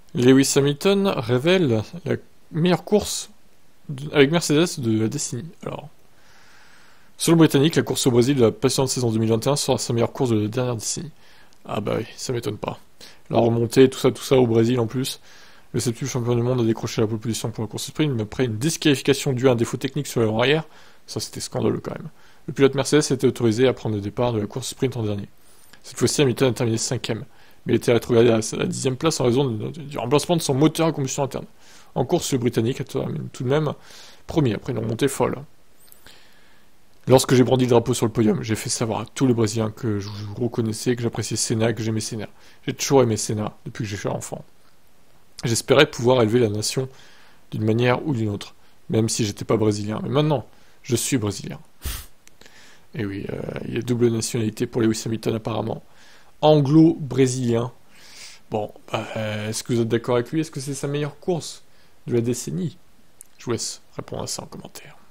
Lewis Hamilton révèle la meilleure course avec Mercedes de la décennie. Alors, selon le Britannique, la course au Brésil de la patiente saison 2021 sera sa meilleure course de la dernière décennie. Ah bah oui, ça m'étonne pas. La remontée, tout ça au Brésil en plus. Le septuple champion du monde a décroché la pole position pour la course sprint, mais après une disqualification due à un défaut technique sur l'avant arrière, ça c'était scandaleux quand même. Le pilote Mercedes était autorisé à prendre le départ de la course sprint en dernier. Cette fois-ci, Hamilton a terminé 5ème, mais il était rétrogradé à la 10ème place en raison du remplacement de son moteur à combustion interne. En course, le Britannique a tout de même premier après une remontée folle. Lorsque j'ai brandi le drapeau sur le podium, j'ai fait savoir à tous les Brésiliens que je reconnaissais, que j'appréciais Senna, que j'aimais Senna. J'ai toujours aimé Senna depuis que j'ai fait enfant. J'espérais pouvoir élever la nation d'une manière ou d'une autre, même si j'étais pas brésilien. Mais maintenant, je suis brésilien. Et oui, il y a double nationalité pour Lewis Hamilton apparemment. Anglo-brésilien. Bon, est-ce que vous êtes d'accord avec lui? Est-ce que c'est sa meilleure course de la décennie? Je vous laisse répondre à ça en commentaire.